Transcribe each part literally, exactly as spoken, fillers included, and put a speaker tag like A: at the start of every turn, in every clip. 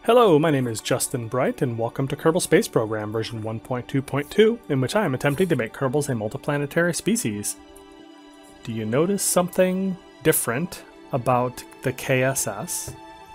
A: Hello, my name is Justin Bright, and welcome to Kerbal Space Program version one point two point two, in which I am attempting to make Kerbals a multiplanetary species. Do you notice something different about the K S S?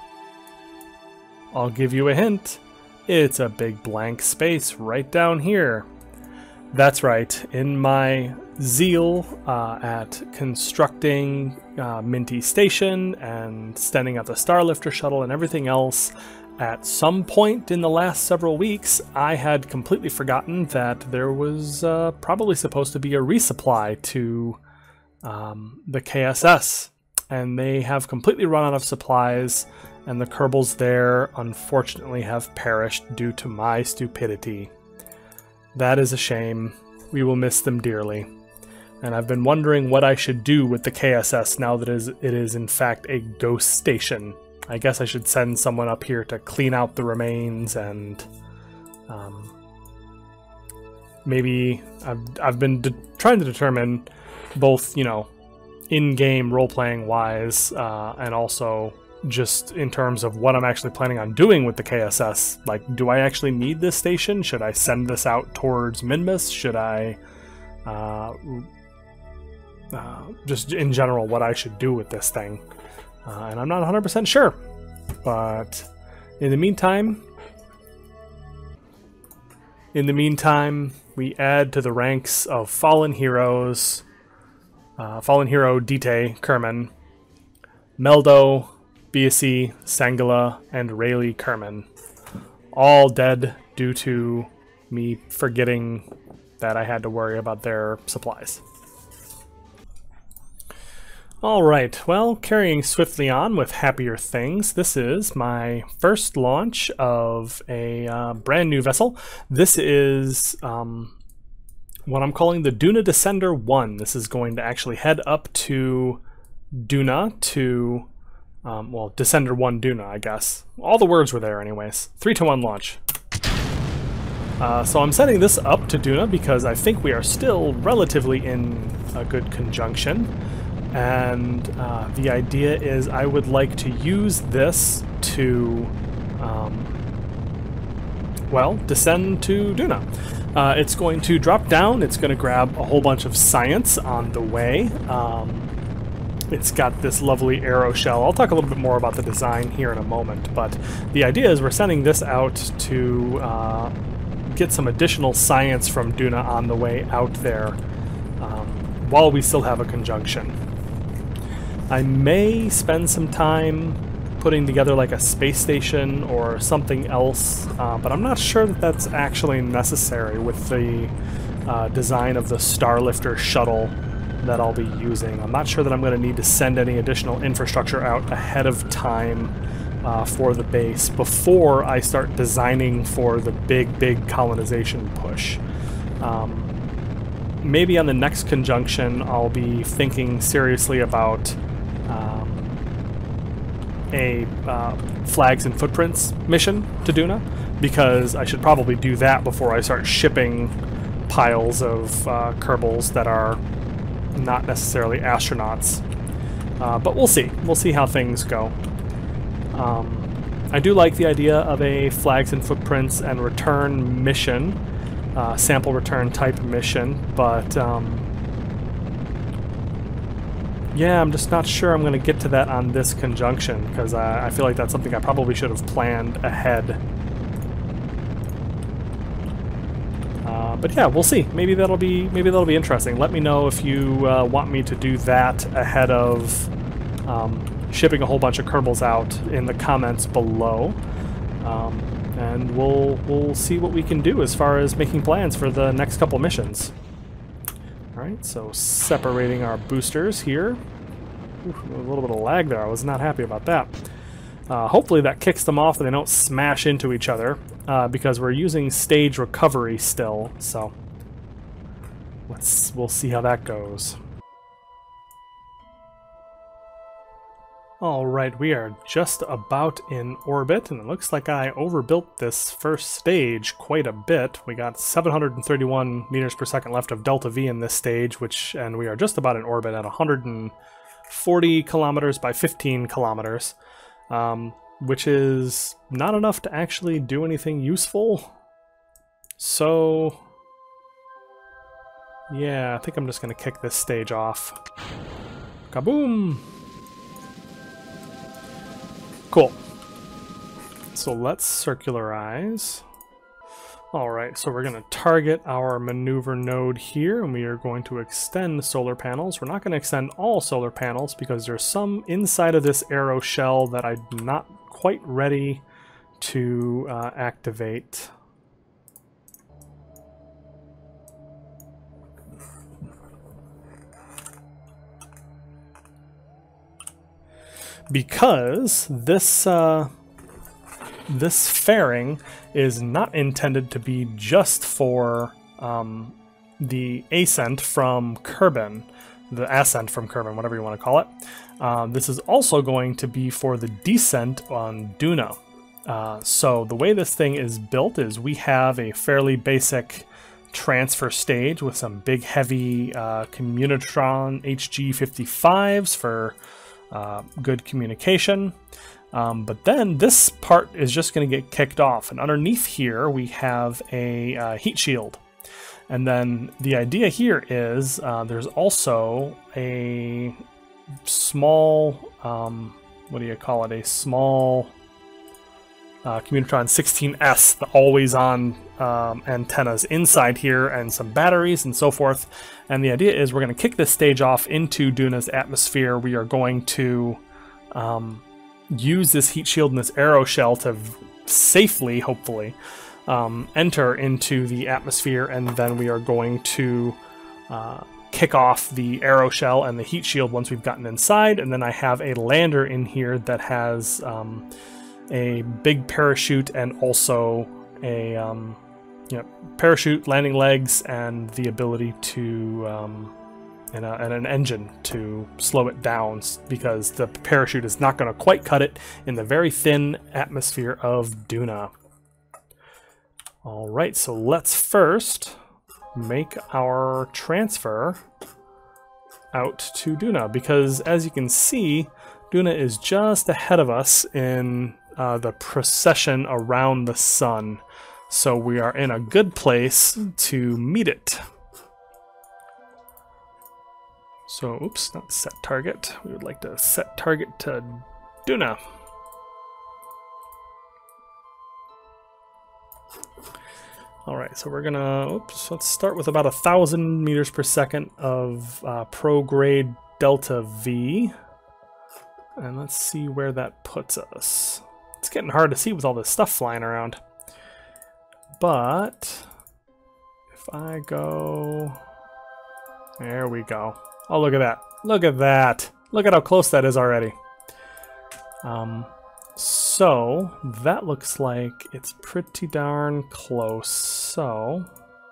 A: I'll give you a hint. It's a big blank space right down here. That's right, in my zeal uh, at constructing uh, Minty Station and standing up the Starlifter shuttle and everything else, at some point in the last several weeks, I had completely forgotten that there was uh, probably supposed to be a resupply to um, the K S S. And they have completely run out of supplies, and the Kerbals there, unfortunately, have perished due to my stupidity. That is a shame. We will miss them dearly. And I've been wondering what I should do with the K S S now that it is in fact a ghost station. I guess I should send someone up here to clean out the remains and um, maybe I've, I've been trying to determine both, you know, in-game role-playing wise uh, and also just in terms of what I'm actually planning on doing with the K S S. Like, do I actually need this station? Should I send this out towards Minmus? Should I uh, uh, just in general what I should do with this thing? Uh, and I'm not one hundred percent sure, but in the meantime, in the meantime, we add to the ranks of fallen heroes, uh, fallen hero Dite Kerman, Meldo, Biasi, Sangala, and Rayleigh Kerman, all dead due to me forgetting that I had to worry about their supplies. Alright, well, carrying swiftly on with happier things, this is my first launch of a uh, brand new vessel. This is um, what I'm calling the Duna Descender one. This is going to actually head up to Duna to, um, well, Descender one Duna, I guess. All the words were there anyways. three to one launch. Uh, so I'm setting this up to Duna because I think we are still relatively in a good conjunction. And uh, the idea is I would like to use this to, um, well, descend to Duna. Uh, it's going to drop down, it's going to grab a whole bunch of science on the way. Um, it's got this lovely arrow shell. I'll talk a little bit more about the design here in a moment, but the idea is we're sending this out to uh, get some additional science from Duna on the way out there um, while we still have a conjunction. I may spend some time putting together like a space station or something else, uh, but I'm not sure that that's actually necessary with the uh, design of the Starlifter shuttle that I'll be using. I'm not sure that I'm going to need to send any additional infrastructure out ahead of time uh, for the base before I start designing for the big, big colonization push. Um, maybe on the next conjunction I'll be thinking seriously about Um, a uh, flags and footprints mission to Duna, because I should probably do that before I start shipping piles of uh, Kerbals that are not necessarily astronauts. Uh, but we'll see. We'll see how things go. Um, I do like the idea of a flags and footprints and return mission, uh, sample return type mission, but um, yeah, I'm just not sure I'm going to get to that on this conjunction, because I, I feel like that's something I probably should have planned ahead. Uh, but yeah, we'll see. Maybe that'll be maybe that'll be interesting. Let me know if you uh, want me to do that ahead of um, shipping a whole bunch of Kerbals out in the comments below, um, and we'll we'll see what we can do as far as making plans for the next couple missions. Alright, so separating our boosters here. Oof, a little bit of lag there. I was not happy about that. Uh, hopefully that kicks them off and they don't smash into each other, uh, because we're using stage recovery still, so let's we'll see how that goes. Alright, we are just about in orbit, and it looks like I overbuilt this first stage quite a bit. We got seven hundred thirty-one meters per second left of delta V in this stage, which, and we are just about in orbit at one hundred forty kilometers by fifteen kilometers. Um, which is not enough to actually do anything useful. So, yeah, I think I'm just going to kick this stage off. Kaboom! Cool. So let's circularize. Alright, so we're going to target our maneuver node here, and we are going to extend solar panels. We're not going to extend all solar panels because there's some inside of this arrow shell that I'm not quite ready to uh, activate. Because this uh, this fairing is not intended to be just for um, the ascent from Kerbin, the ascent from Kerbin, whatever you want to call it. Um, this is also going to be for the descent on Duna. Uh, so the way this thing is built is we have a fairly basic transfer stage with some big heavy uh, Communitron H G fifty-fives for uh, good communication. Um, but then this part is just going to get kicked off, and underneath here we have a uh, heat shield. And then the idea here is uh, there's also a small, um, what do you call it, a small uh, Communitron sixteen S, the always-on um, antennas inside here, and some batteries and so forth. And the idea is we're going to kick this stage off into Duna's atmosphere. We are going to um, use this heat shield and this arrow shell to safely, hopefully, um, enter into the atmosphere, and then we are going to uh, kick off the arrow shell and the heat shield once we've gotten inside. And then I have a lander in here that has um, a big parachute and also a um, you know, parachute, landing legs, and the ability to um, and, a, and an engine to slow it down, because the parachute is not going to quite cut it in the very thin atmosphere of Duna. Alright, so let's first make our transfer out to Duna, because as you can see, Duna is just ahead of us in uh, the procession around the sun. So we are in a good place to meet it. So, oops, not set target. We would like to set target to Duna. Alright, so we're gonna, oops, let's start with about a thousand meters per second of uh, prograde delta V. And let's see where that puts us. It's getting hard to see with all this stuff flying around. But if I go, there we go. Oh, look at that. Look at that. Look at how close that is already. Um, so that looks like it's pretty darn close. So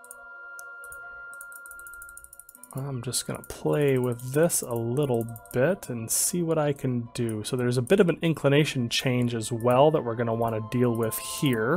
A: I'm just going to play with this a little bit and see what I can do. So there's a bit of an inclination change as well that we're going to want to deal with here.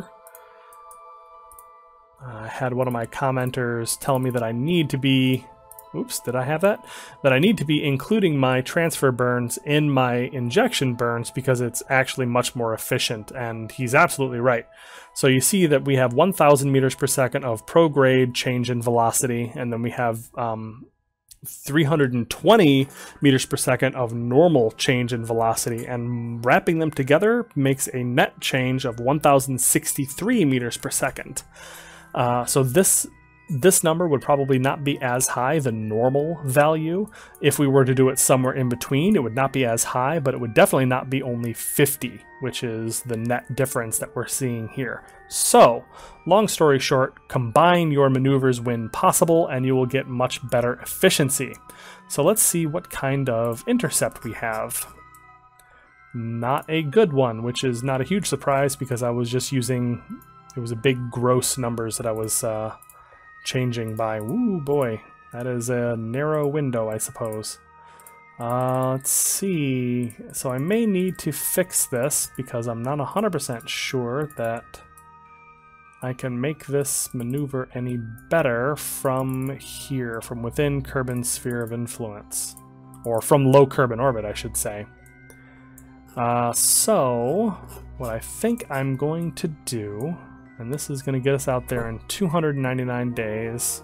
A: I had one of my commenters tell me that I need to be, oops, did I have that? That I need to be including my transfer burns in my injection burns because it's actually much more efficient, and he's absolutely right. So you see that we have one thousand meters per second of prograde change in velocity, and then we have um, three hundred twenty meters per second of normal change in velocity, and wrapping them together makes a net change of one thousand sixty-three meters per second. Uh, so this this number would probably not be as high, the normal value. If we were to do it somewhere in between, it would not be as high, but it would definitely not be only fifty, which is the net difference that we're seeing here. So, long story short, combine your maneuvers when possible and you will get much better efficiency. So let's see what kind of intercept we have. Not a good one, which is not a huge surprise because I was just using... It was a big gross numbers that I was uh, changing by. Ooh, boy. That is a narrow window, I suppose. Uh, let's see. So I may need to fix this because I'm not one hundred percent sure that I can make this maneuver any better from here, from within Kerbin's sphere of influence. Or from low Kerbin orbit, I should say. Uh, so, what I think I'm going to do, and this is going to get us out there in two hundred ninety-nine days.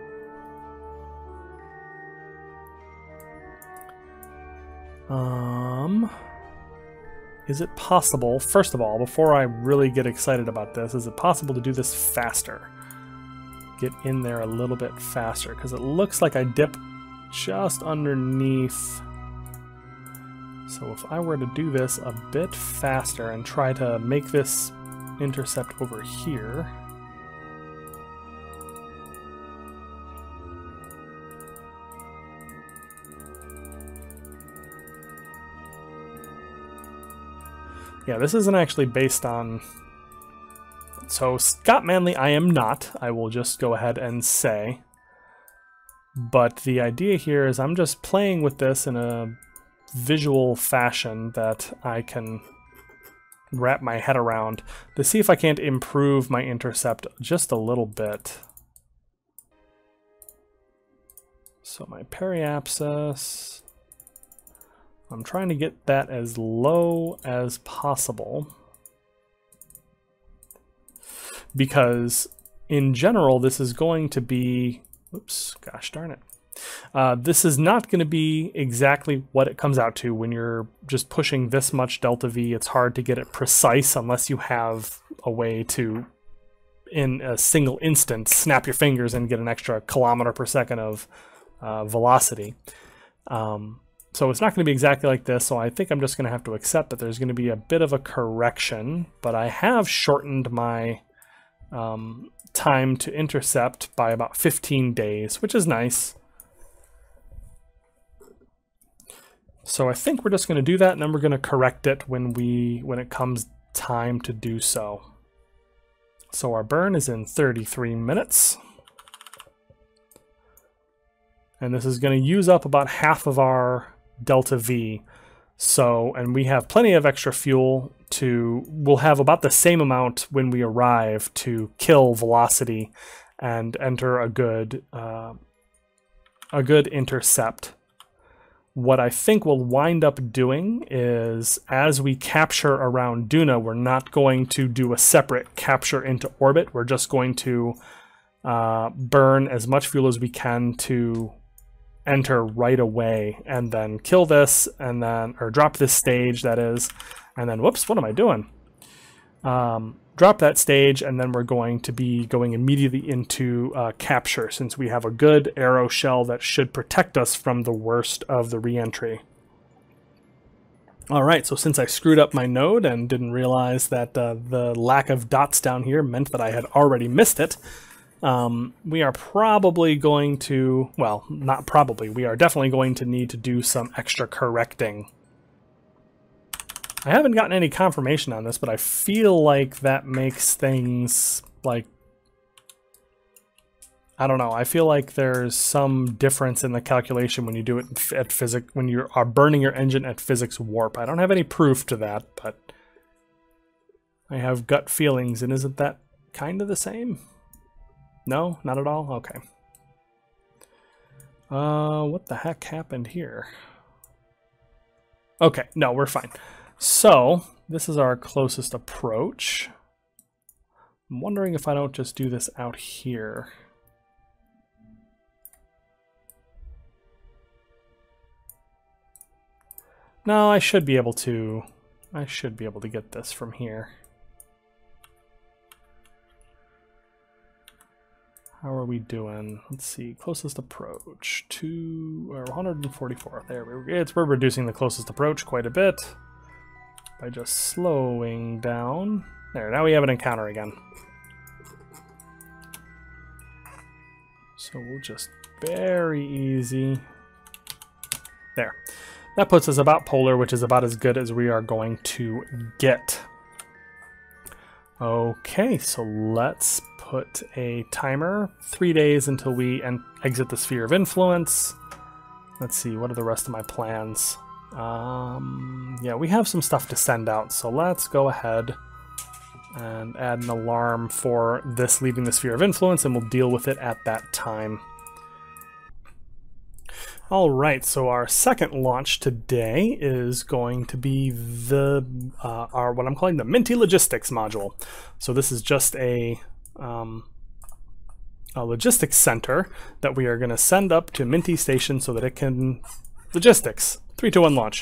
A: Um, is it possible, first of all, before I really get excited about this, is it possible to do this faster? Get in there a little bit faster, because it looks like I dip just underneath. So if I were to do this a bit faster and try to make this intercept over here. Yeah, this isn't actually based on... So Scott Manley I am not, I will just go ahead and say. But the idea here is I'm just playing with this in a visual fashion that I can wrap my head around to see if I can't improve my intercept just a little bit. So my periapsis, I'm trying to get that as low as possible, because in general this is going to be, oops, gosh darn it. Uh, this is not going to be exactly what it comes out to when you're just pushing this much delta V. It's hard to get it precise unless you have a way to, in a single instant, snap your fingers and get an extra kilometer per second of uh, velocity. Um, so it's not going to be exactly like this, so I think I'm just going to have to accept that there's going to be a bit of a correction, but I have shortened my um, time to intercept by about fifteen days, which is nice. So I think we're just going to do that, and then we're going to correct it when we when it comes time to do so. So our burn is in thirty-three minutes. And this is going to use up about half of our delta V. So, and we have plenty of extra fuel to, we'll have about the same amount when we arrive to kill velocity and enter a good, uh, a good intercept. What I think we'll wind up doing is, as we capture around Duna, we're not going to do a separate capture into orbit. We're just going to uh, burn as much fuel as we can to enter right away, and then kill this, and then, or drop this stage, that is, and then, whoops, what am I doing? Um, drop that stage, and then we're going to be going immediately into uh, capture, since we have a good arrow shell that should protect us from the worst of the re-entry. Alright, so since I screwed up my node and didn't realize that uh, the lack of dots down here meant that I had already missed it, um, we are probably going to, well, not probably, we are definitely going to need to do some extra correcting. I haven't gotten any confirmation on this, but I feel like that makes things, like, I don't know, I feel like there's some difference in the calculation when you do it at physics, when you are burning your engine at physics warp. I don't have any proof to that, but I have gut feelings, and isn't that kind of the same? No, not at all? Okay. Uh, what the heck happened here? Okay, no, we're fine. So, this is our closest approach. I'm wondering if I don't just do this out here. No, I should be able to, I should be able to get this from here. How are we doing? Let's see, closest approach, two, or one hundred forty-four. There we go. It's, we're reducing the closest approach quite a bit by just slowing down. There, now we have an encounter again. So we'll just very easy. There. That puts us about polar, which is about as good as we are going to get. Okay, so let's put a timer, three days until we en exit the sphere of influence. Let's see, what are the rest of my plans? Um, yeah, we have some stuff to send out, so let's go ahead and add an alarm for this leaving the sphere of influence, and we'll deal with it at that time. All right, so our second launch today is going to be the uh, our what I'm calling the Minty Logistics module. So this is just a, um, a logistics center that we are going to send up to Minty Station so that it can logistics. Three, two, one, launch.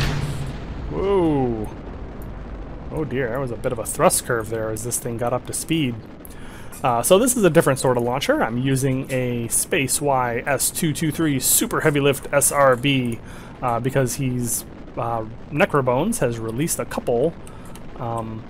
A: Whoa! Oh dear, that was a bit of a thrust curve there as this thing got up to speed. Uh, so this is a different sort of launcher. I'm using a Space Y S two twenty-three Super Heavy Lift S R B uh, because he's uh, Necrobones has released a couple um,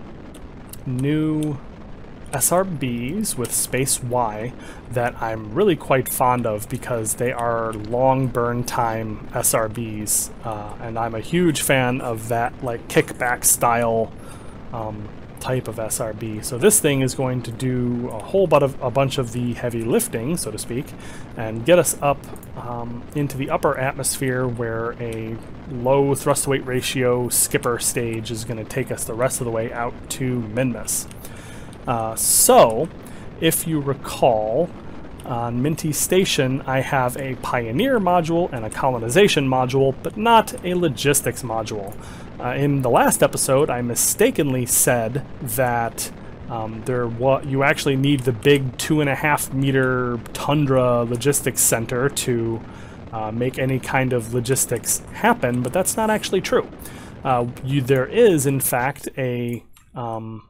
A: new S R Bs with Space Y that I'm really quite fond of because they are long burn time S R Bs, uh, and I'm a huge fan of that like kickback style um, type of S R B. So this thing is going to do a whole bunch of a bunch of the heavy lifting, so to speak, and get us up um, into the upper atmosphere where a low thrust to weight ratio skipper stage is going to take us the rest of the way out to Minmus. Uh, so, if you recall, on Minty Station I have a Pioneer module and a Colonization module, but not a Logistics module. Uh, in the last episode, I mistakenly said that um, there wa you actually need the big two and a half meter Tundra Logistics Center to uh, make any kind of logistics happen, but that's not actually true. Uh, you, there is, in fact, a um,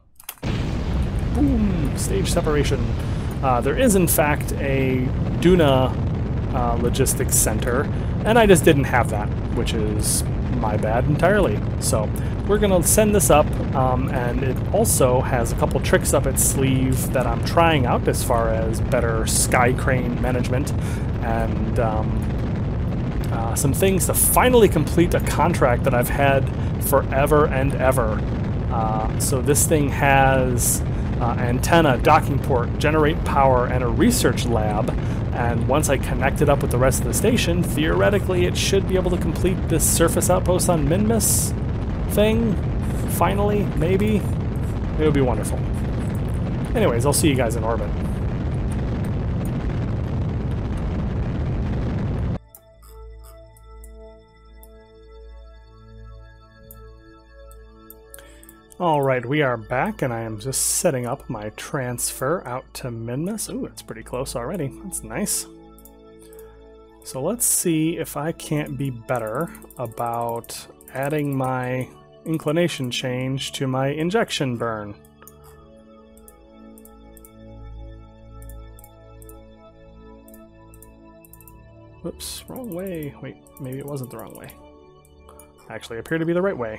A: boom stage separation. Uh, there is, in fact, a Duna uh, Logistics Center, and I just didn't have that, which is my bad entirely. So we're going to send this up, um, and it also has a couple tricks up its sleeve that I'm trying out as far as better sky crane management and um, uh, some things to finally complete a contract that I've had forever and ever. Uh, so this thing has Uh, antenna, docking port, generate power, and a research lab. And once I connect it up with the rest of the station, theoretically it should be able to complete this surface outpost on Minmus thing. Finally, maybe. It would be wonderful. Anyways, I'll see you guys in orbit. Alright, we are back, and I am just setting up my transfer out to Minmus. Ooh, it's pretty close already. That's nice. So let's see if I can't be better about adding my inclination change to my injection burn. Whoops, wrong way. Wait, maybe it wasn't the wrong way. Actually, appeared to be the right way.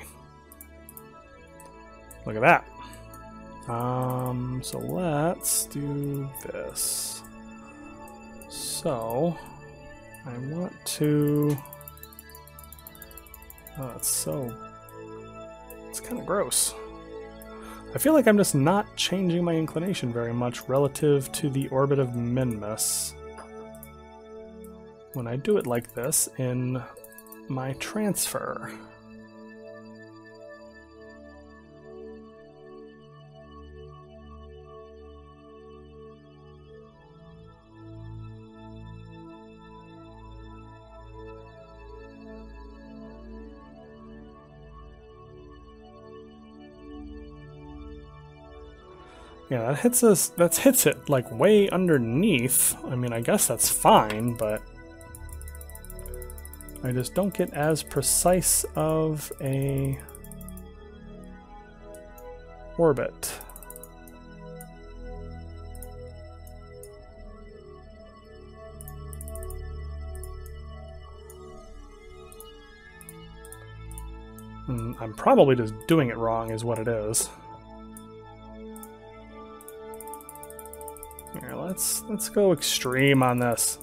A: Look at that. Um, so let's do this. So, I want to... Oh, it's so... It's kind of gross. I feel like I'm just not changing my inclination very much relative to the orbit of Minmus when I do it like this in my transfer. Yeah, that hits us, that hits it like way underneath. I mean, I guess that's fine, but I just don't get as precise of a orbit. And I'm probably just doing it wrong is what it is. Here, let's let's go extreme on this.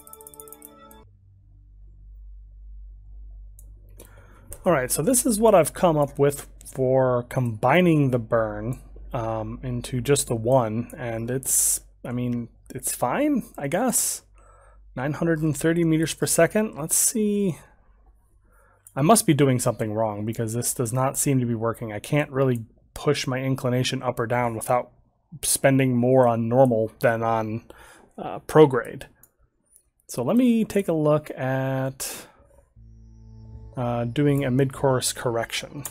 A: Alright, so this is what I've come up with for combining the burn um, into just the one, and it's, I mean, it's fine, I guess. nine hundred thirty meters per second. Let's see. I must be doing something wrong because this does not seem to be working. I can't really push my inclination up or down without spending more on normal than on uh, prograde. So let me take a look at uh, doing a mid-course correction.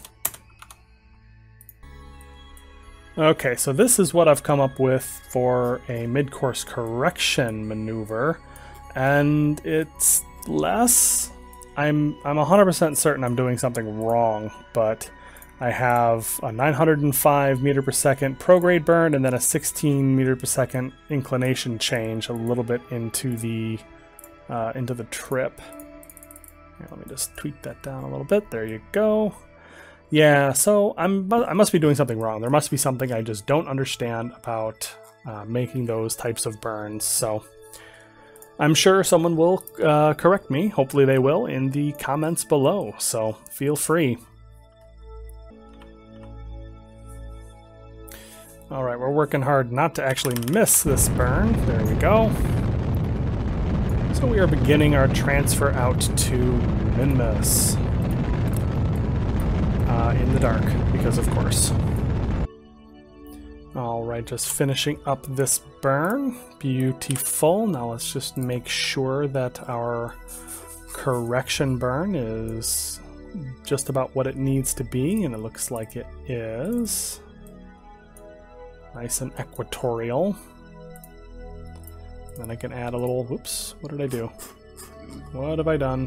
A: Okay, so this is what I've come up with for a mid-course correction maneuver, and it's less. I'm I'm one hundred percent certain I'm doing something wrong, but I have a nine hundred five meter per second prograde burn and then a sixteen meter per second inclination change a little bit into the uh, into the trip. Here, let me just tweak that down a little bit. There you go. Yeah, so I'm, I must be doing something wrong. There must be something I just don't understand about uh, making those types of burns. So I'm sure someone will uh, correct me. Hopefully they will in the comments below. So feel free. All right, we're working hard not to actually miss this burn. There we go. So we are beginning our transfer out to Minmus. Uh, in the dark, because of course. Alright, just finishing up this burn. Beautiful. Now let's just make sure that our correction burn is just about what it needs to be, and it looks like it is. Nice and equatorial. Then I can add a little, whoops, what did I do? What have I done?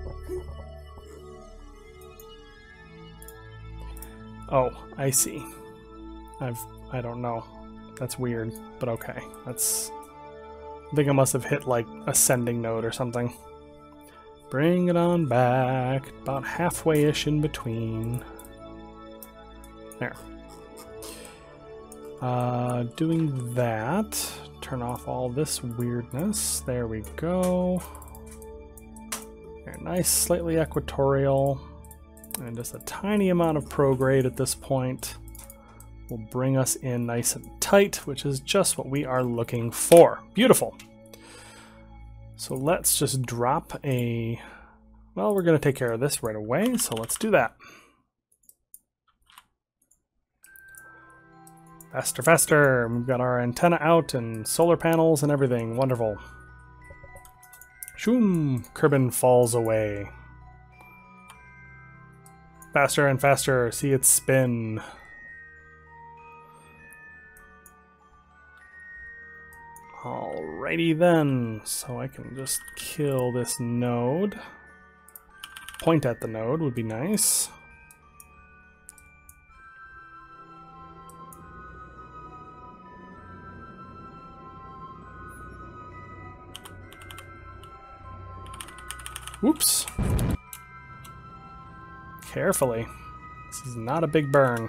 A: Oh, I see. I've, I don't know. That's weird, but okay. That's, I think I must have hit like ascending node or something. Bring it on back, about halfway-ish in between. There. Uh, doing that, turn off all this weirdness. There we go. There, nice, slightly equatorial. And just a tiny amount of prograde at this point will bring us in nice and tight, which is just what we are looking for. Beautiful. So let's just drop a... Well, we're going to take care of this right away, so let's do that. Faster, faster. We've got our antenna out and solar panels and everything. Wonderful. Shoom! Kerbin falls away. Faster and faster, see it spin. Alrighty then, so I can just kill this node. Point at the node would be nice. Whoops. Carefully. This is not a big burn.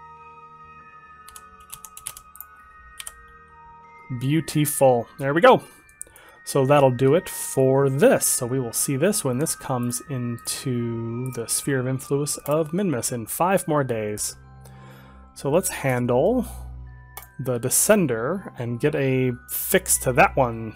A: Beautiful. There we go. So that'll do it for this. So we will see this when this comes into the sphere of influence of Minmus in five more days. So let's handle the Descender and get a fix to that one.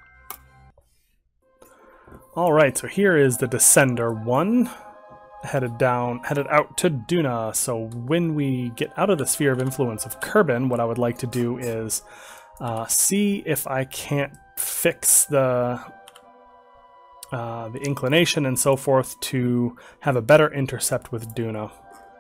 A: Alright, so here is the Descender one. Headed down, headed out to Duna. So when we get out of the sphere of influence of Kerbin, what I would like to do is uh, see if I can't fix the uh, the inclination and so forth to have a better intercept with Duna.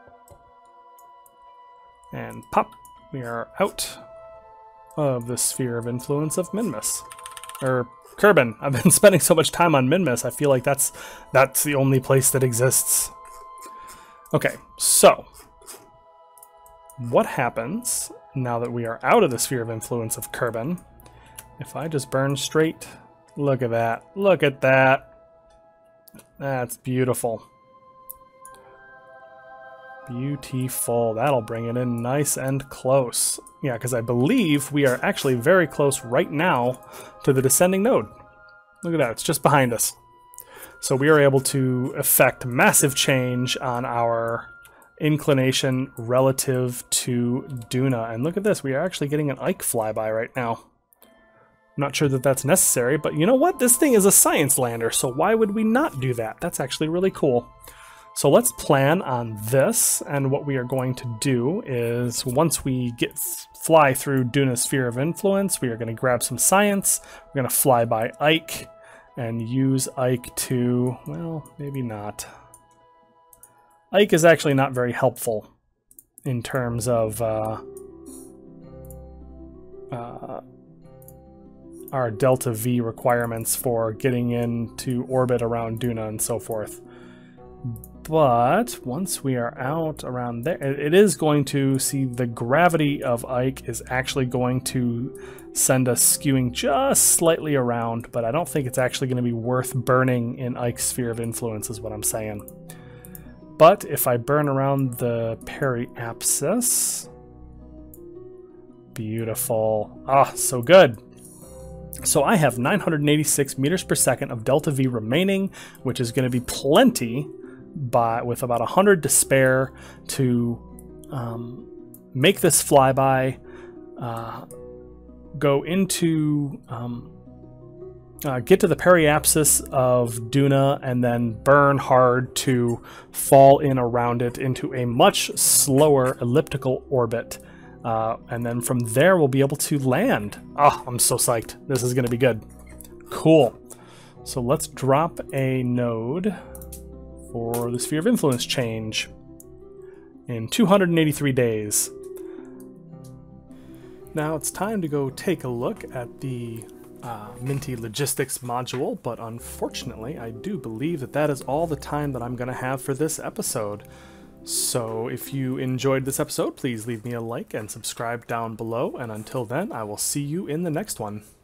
A: And pop, we are out of the sphere of influence of Minmus. Or Kerbin. I've been spending so much time on Minmus, I feel like that's that's the only place that exists. Okay, so what happens now that we are out of the sphere of influence of Kerbin if I just burn straight? Look at that. Look at that. That's beautiful. Beautiful. That'll bring it in nice and close. Yeah, because I believe we are actually very close right now to the descending node. Look at that. It's just behind us. So we are able to effect massive change on our inclination relative to Duna. And look at this. We are actually getting an Ike flyby right now. I'm not sure that that's necessary, but you know what? This thing is a science lander, so why would we not do that? That's actually really cool. So let's plan on this, and what we are going to do is once we get fly through Duna's sphere of influence, we are going to grab some science, we're going to fly by Ike, and use Ike to, well, maybe not. Ike is actually not very helpful in terms of uh, uh, our delta V requirements for getting into orbit around Duna and so forth. But once we are out around there, it is going to see the gravity of Ike is actually going to send us skewing just slightly around, but I don't think it's actually going to be worth burning in Ike's sphere of influence is what I'm saying. But if I burn around the periapsis, beautiful. Ah, so good. So I have nine hundred eighty-six meters per second of delta V remaining, which is going to be plenty, by with about one hundred to spare to um, make this flyby, uh, go into, um, uh, get to the periapsis of Duna, and then burn hard to fall in around it into a much slower elliptical orbit. Uh, and then from there we'll be able to land. Ah, I'm so psyched. This is going to be good. Cool. So let's drop a node for the sphere of influence change in two hundred eighty-three days. Now it's time to go take a look at the uh, Minty Logistics module, but unfortunately I do believe that that is all the time that I'm going to have for this episode. So if you enjoyed this episode, please leave me a like and subscribe down below, and until then, I will see you in the next one.